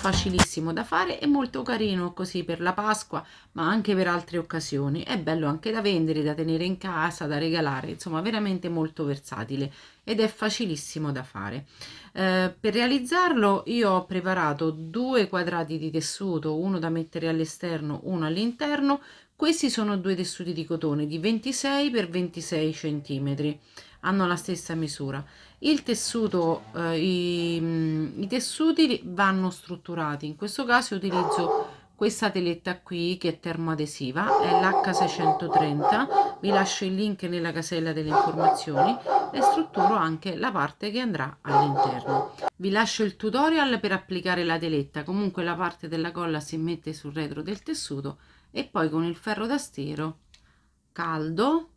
facilissimo da fare e molto carino così per la Pasqua, ma anche per altre occasioni. È bello anche da vendere, da tenere in casa, da regalare, insomma veramente molto versatile ed è facilissimo da fare. Per realizzarlo io ho preparato 2 quadrati di tessuto, uno da mettere all'esterno, uno all'interno. Questi sono 2 tessuti di cotone di 26 x 26 centimetri, hanno la stessa misura. Il tessuto, i tessuti vanno strutturati. In questo caso utilizzo questa teletta qui che è termoadesiva, è l'H630. Vi lascio il link nella casella delle informazioni e strutturo anche la parte che andrà all'interno. Vi lascio il tutorial per applicare la teletta. Comunque la parte della colla si mette sul retro del tessuto e poi con il ferro da stiro caldo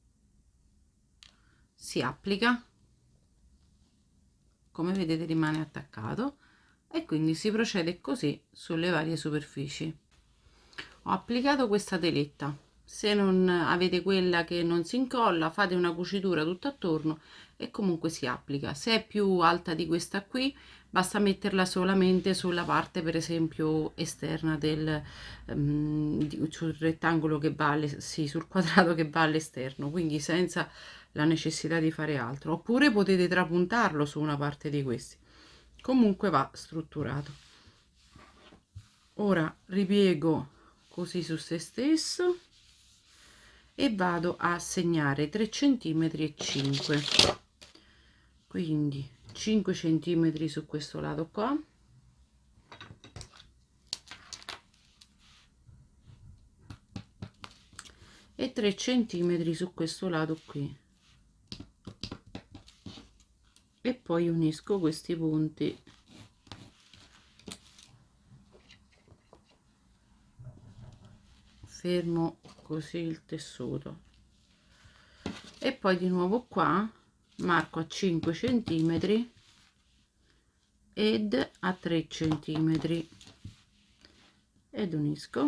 si applica, come vedete rimane attaccato, e quindi si procede così sulle varie superfici. Ho applicato questa teletta. Se non avete quella che non si incolla, fate una cucitura tutto attorno e comunque si applica. Se è più alta di questa qui, basta metterla solamente sulla parte, per esempio esterna del sul rettangolo che va sul quadrato che va all'esterno, quindi senza la necessità di fare altro. Oppure potete trapuntarlo su una parte di questi. Comunque va strutturato. Ora ripiego così su se stesso e vado a segnare 3 cm e 5, quindi 5 cm su questo lato qua, e 3 cm su questo lato qui, e poi unisco questi punti fermo così il tessuto, e poi di nuovo qua marco a 5 cm ed a 3 cm ed unisco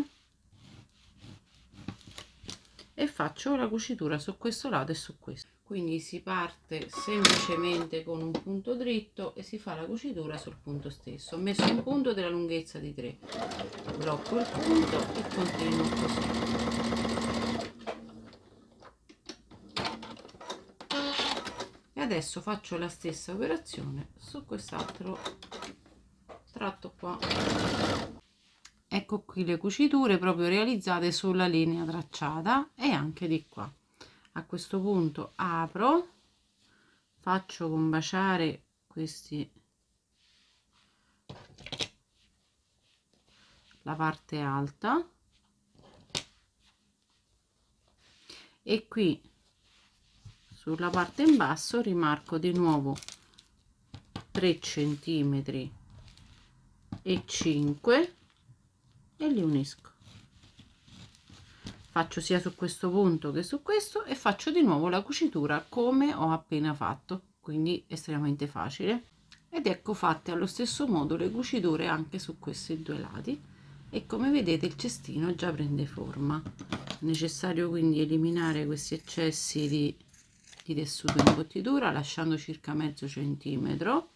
e faccio la cucitura su questo lato e su questo. Quindi si parte semplicemente con un punto dritto e si fa la cucitura sul punto stesso. Ho messo un punto della lunghezza di 3, blocco il punto e continuo così. E adesso faccio la stessa operazione su quest'altro tratto qua. Ecco qui le cuciture proprio realizzate sulla linea tracciata e anche di qua. A questo punto apro, faccio combaciare questi, la parte alta, e qui sulla parte in basso rimarco di nuovo 3 cm e 5 e li unisco. Faccio sia su questo punto che su questo e faccio di nuovo la cucitura come ho appena fatto, quindi estremamente facile. Ed ecco fatte allo stesso modo le cuciture anche su questi due lati, e come vedete il cestino già prende forma. È necessario quindi eliminare questi eccessi di tessuto in imbottitura lasciando circa mezzo centimetro.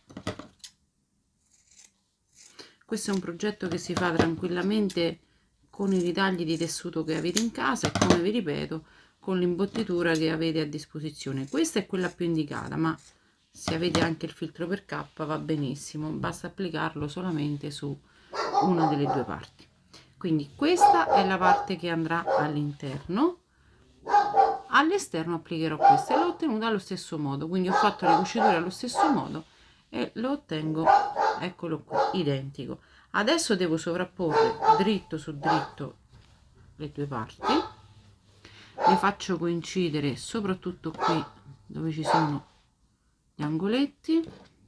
Questo è un progetto che si fa tranquillamente con i ritagli di tessuto che avete in casa e, come vi ripeto, con l'imbottitura che avete a disposizione. Questa è quella più indicata, ma se avete anche il filtro per K va benissimo, basta applicarlo solamente su una delle due parti. Quindi questa è la parte che andrà all'interno, all'esterno applicherò questa e l'ho ottenuta allo stesso modo, quindi ho fatto le cuciture allo stesso modo e lo ottengo, eccolo qui, identico. Adesso devo sovrapporre dritto su dritto le due parti, le faccio coincidere soprattutto qui dove ci sono gli angoletti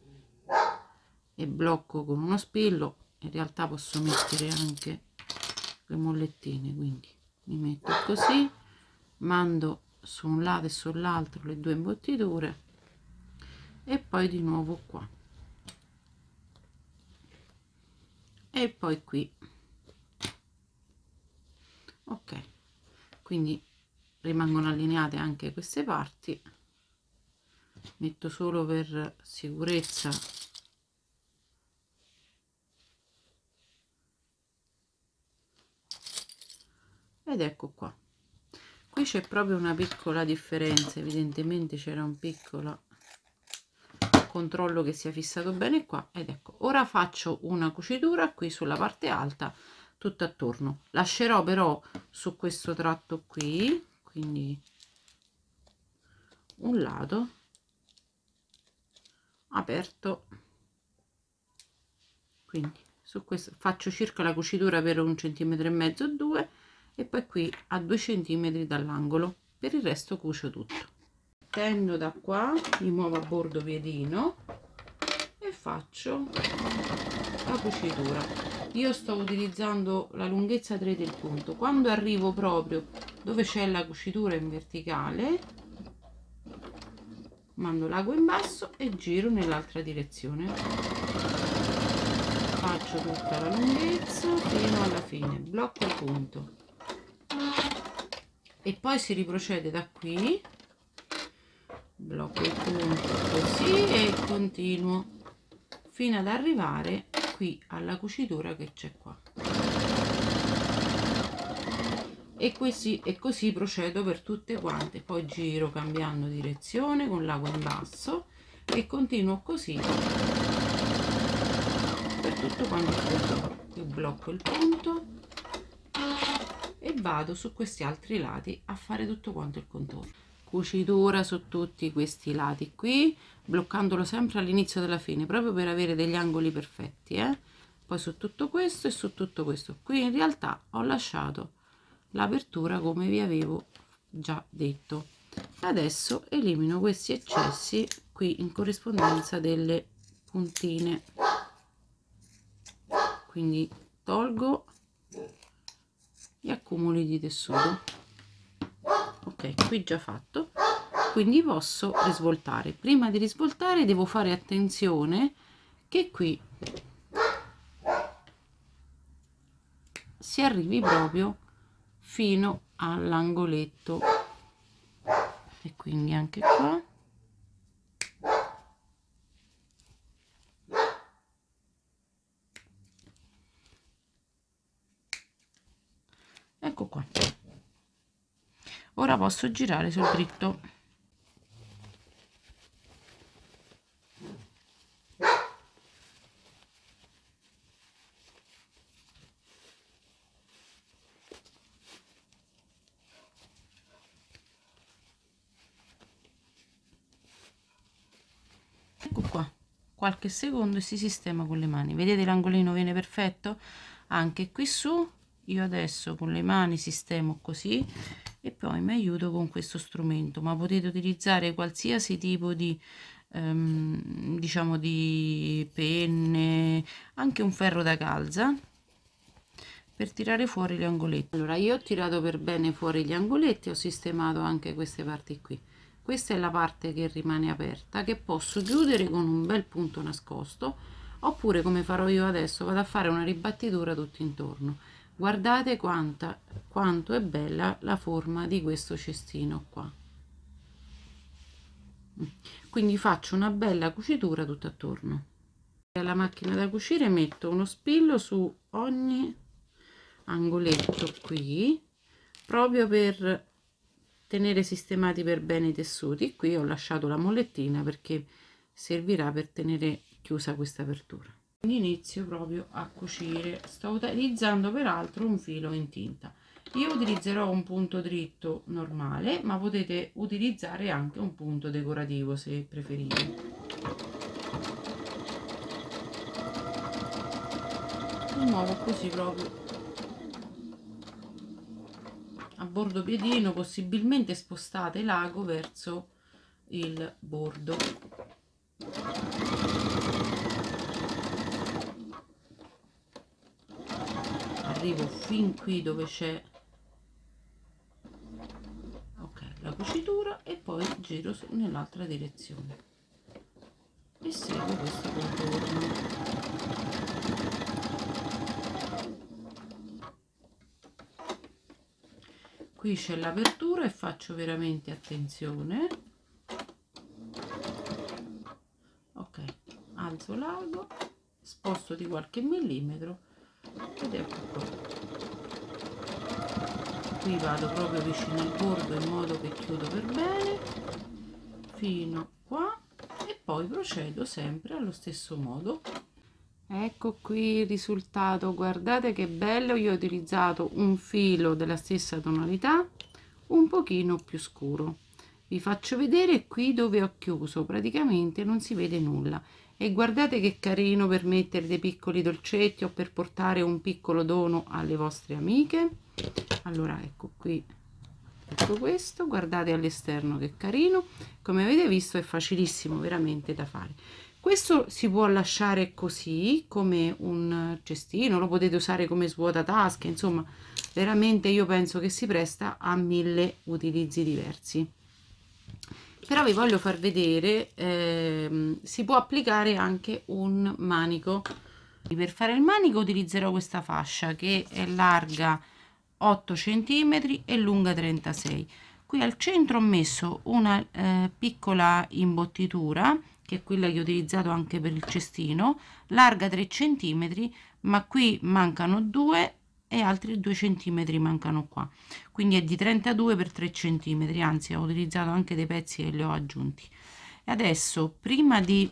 e blocco con uno spillo. In realtà posso mettere anche le mollettine, quindi mi metto così, mando su un lato e sull'altro le due imbottiture e poi di nuovo qua e poi qui. Ok, quindi rimangono allineate anche queste parti. Metto solo per sicurezza ed ecco qua. Qui c'è proprio una piccola differenza, evidentemente c'era un piccolo controllo che sia fissato bene qua, ed ecco, ora faccio una cucitura qui sulla parte alta tutto attorno. Lascerò però su questo tratto qui, quindi un lato aperto, quindi su questo faccio circa la cucitura per 1,5 cm o 2, e poi qui a 2 cm dall'angolo. Per il resto cucio tutto. Tendo da qua, mi muovo a bordo piedino e faccio la cucitura. Io sto utilizzando la lunghezza 3 del punto. Quando arrivo proprio dove c'è la cucitura in verticale, mando l'ago in basso e giro nell'altra direzione. Faccio tutta la lunghezza fino alla fine, blocco il punto e poi si riprocede da qui, blocco il punto così e continuo fino ad arrivare qui alla cucitura che c'è qua, e così procedo per tutte quante. Poi giro cambiando direzione con l'ago in basso e continuo così per tutto quanto il contorno. Io blocco il punto e vado su questi altri lati a fare tutto quanto il contorno. Cucitura su tutti questi lati qui, bloccandolo sempre all'inizio della fine, proprio per avere degli angoli perfetti, poi su tutto questo e su tutto questo. Qui in realtà ho lasciato l'apertura come vi avevo già detto. Adesso elimino questi eccessi qui in corrispondenza delle puntine, quindi tolgo gli accumuli di tessuto. Ok, qui già fatto, quindi posso risvoltare. Prima di risvoltare devo fare attenzione che qui si arrivi proprio fino all'angoletto, e quindi anche qua ecco qua. Ora posso girare sul dritto. Ecco qua, qualche secondo e si sistema con le mani. Vedete l'angolino viene perfetto? Anche qui su io adesso con le mani sistemo così e poi mi aiuto con questo strumento, ma potete utilizzare qualsiasi tipo di diciamo di penne, anche un ferro da calza, per tirare fuori gli angoletti. Allora io ho tirato per bene fuori gli angoletti, ho sistemato anche queste parti qui. Questa è la parte che rimane aperta, che posso chiudere con un bel punto nascosto, oppure come farò io adesso vado a fare una ribattitura tutto intorno. Guardate quanto è bella la forma di questo cestino qua. Quindi faccio una bella cucitura tutto attorno. Alla macchina da cucire metto uno spillo su ogni angoletto qui, proprio per tenere sistemati per bene i tessuti. Qui ho lasciato la mollettina perché servirà per tenere chiusa questa apertura. Inizio proprio a cucire. Sto utilizzando peraltro un filo in tinta. Io utilizzerò un punto dritto normale, ma potete utilizzare anche un punto decorativo se preferite. Mi muovo così proprio a bordo piedino, possibilmente spostate l'ago verso il bordo. Arrivo fin qui dove c'è la cucitura e poi giro nell'altra direzione e seguo questo contorno. Qui c'è l'apertura e faccio veramente attenzione. Ok, alzo l'ago, sposto di qualche millimetro ed ecco qua. qui vado proprio vicino al bordo in modo che chiudo per bene fino qua e poi procedo sempre allo stesso modo. Ecco qui il risultato, guardate che bello. Io ho utilizzato un filo della stessa tonalità un pochino più scuro. Vi faccio vedere qui dove ho chiuso, praticamente non si vede nulla. E guardate che carino per mettere dei piccoli dolcetti o per portare un piccolo dono alle vostre amiche. Allora ecco qui, ecco questo, guardate all'esterno che carino. Come avete visto è facilissimo veramente da fare. Questo si può lasciare così come un cestino, lo potete usare come svuotatasche, insomma veramente io penso che si presta a 1000 utilizzi diversi. Però vi voglio far vedere, si può applicare anche un manico. Per fare il manico utilizzerò questa fascia che è larga 8 cm e lunga 36. Qui al centro ho messo una piccola imbottitura, che è quella che ho utilizzato anche per il cestino, larga 3 cm, ma qui mancano 2 e altri 2 cm mancano qua, quindi è di 32 per 3 cm, anzi ho utilizzato anche dei pezzi e li ho aggiunti. E adesso prima di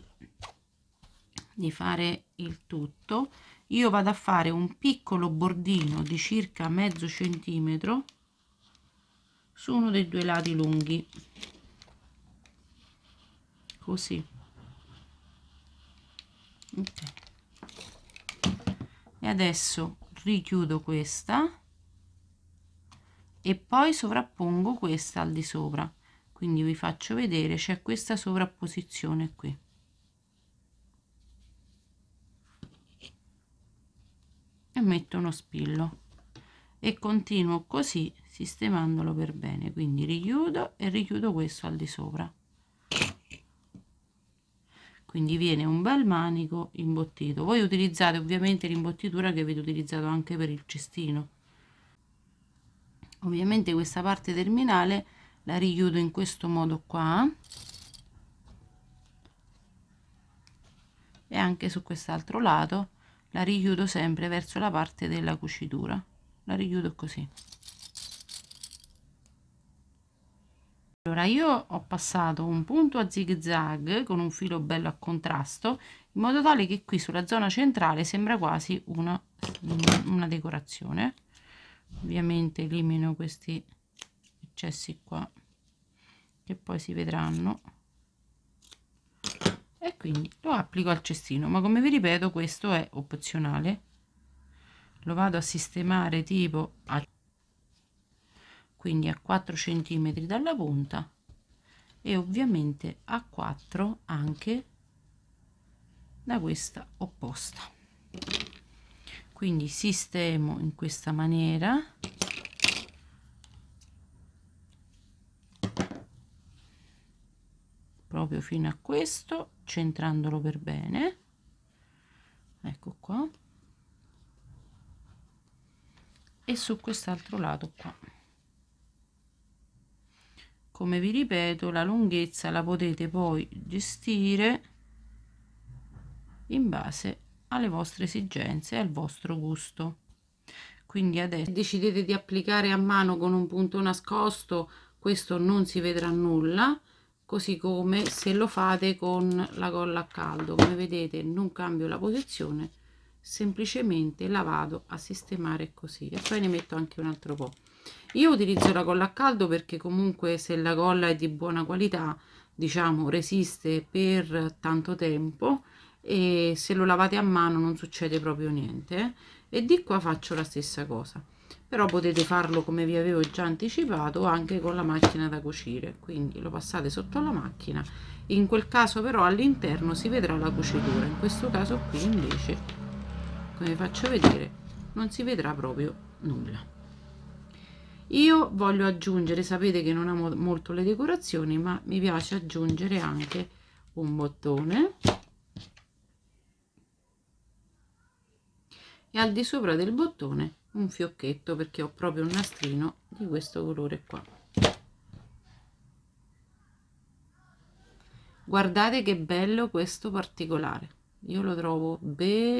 fare il tutto io vado a fare un piccolo bordino di circa mezzo centimetro su uno dei due lati lunghi, così. Okay. E adesso richiudo questa e poi sovrappongo questa al di sopra, quindi vi faccio vedere, c'è questa sovrapposizione qui. E metto uno spillo e continuo così sistemandolo per bene, quindi richiudo e richiudo questo al di sopra, quindi viene un bel manico imbottito. Voi utilizzate ovviamente l'imbottitura che avete utilizzato anche per il cestino. Ovviamente questa parte terminale la richiudo in questo modo qua e anche su quest'altro lato la richiudo sempre verso la parte della cucitura, la richiudo così. Allora io ho passato un punto a zig zag con un filo bello a contrasto in modo tale che qui sulla zona centrale sembra quasi una decorazione. Ovviamente elimino questi eccessi qua che poi si vedranno e quindi lo applico al cestino, ma come vi ripeto questo è opzionale. Lo vado a sistemare tipo quindi a 4 cm dalla punta e ovviamente a 4 anche da questa opposta, quindi sistemo in questa maniera proprio fino a questo, centrandolo per bene. Ecco qua, e su quest'altro lato qua. Come vi ripeto, la lunghezza la potete poi gestire in base alle vostre esigenze e al vostro gusto. Quindi adesso decidete di applicare a mano con un punto nascosto, questo non si vedrà nulla, così come se lo fate con la colla a caldo. Come vedete non cambio la posizione, semplicemente la vado a sistemare così e poi ne metto anche un altro po'. Io utilizzo la colla a caldo perché comunque se la colla è di buona qualità, diciamo, resiste per tanto tempo e se lo lavate a mano non succede proprio niente. E di qua faccio la stessa cosa, però potete farlo come vi avevo già anticipato anche con la macchina da cucire, quindi lo passate sotto la macchina. In quel caso però all'interno si vedrà la cucitura, in questo caso qui invece, come vi faccio vedere, non si vedrà proprio nulla. Io voglio aggiungere, sapete che non amo molto le decorazioni, ma mi piace aggiungere anche un bottone e al di sopra del bottone un fiocchetto, perché ho proprio un nastrino di questo colore qua. Guardate che bello questo particolare, io lo trovo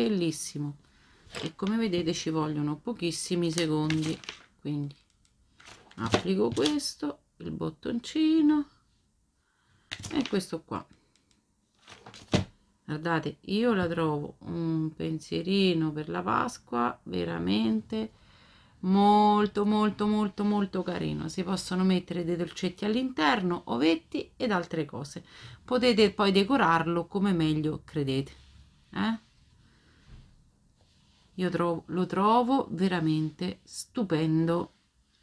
bellissimo e come vedete ci vogliono pochissimi secondi, quindi applico questo, il bottoncino e questo qua. Guardate, io la trovo un pensierino per la Pasqua veramente molto molto molto molto carino. Si possono mettere dei dolcetti all'interno, ovetti ed altre cose. Potete poi decorarlo come meglio credete. Io lo trovo veramente stupendo.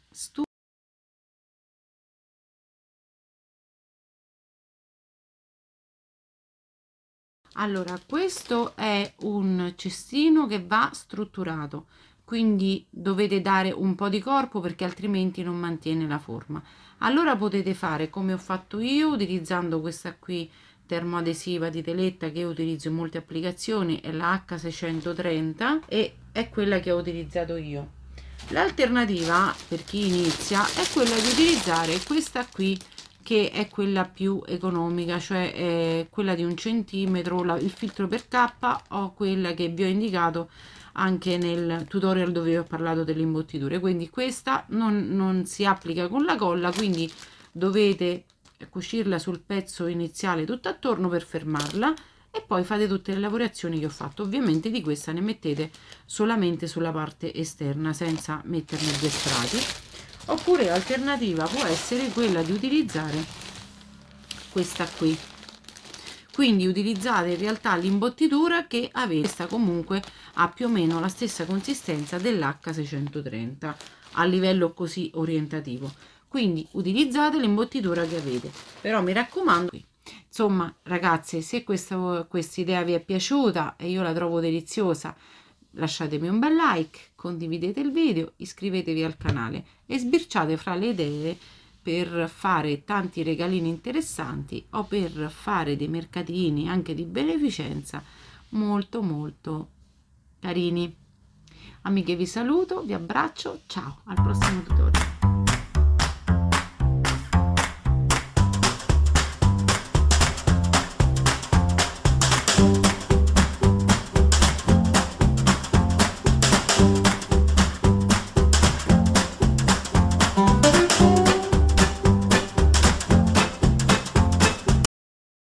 Allora, questo è un cestino che va strutturato, quindi dovete dare un po' di corpo perché altrimenti non mantiene la forma. Allora potete fare come ho fatto io utilizzando questa qui termoadesiva di teletta che utilizzo in molte applicazioni, è la H630 e è quella che ho utilizzato io. L'alternativa per chi inizia è quella di utilizzare questa qui che è quella più economica, cioè è quella di 1 centimetro, il filtro per K, o quella che vi ho indicato anche nel tutorial dove ho parlato delle imbottiture. Quindi questa non si applica con la colla, quindi dovete cucirla sul pezzo iniziale tutto attorno per fermarla e poi fate tutte le lavorazioni che ho fatto. Ovviamente di questa ne mettete solamente sulla parte esterna senza metterne 2 strati. Oppure l'alternativa può essere quella di utilizzare questa qui, quindi utilizzate in realtà l'imbottitura che avete. Questa comunque ha più o meno la stessa consistenza dell'H630 a livello così orientativo, quindi utilizzate l'imbottitura che avete, però mi raccomando. Insomma ragazze, se questa idea vi è piaciuta e io la trovo deliziosa, lasciatemi un bel like, condividete il video, iscrivetevi al canale e sbirciate fra le idee per fare tanti regalini interessanti o per fare dei mercatini anche di beneficenza molto molto carini. Amiche, vi saluto, vi abbraccio, ciao, al prossimo tutorial.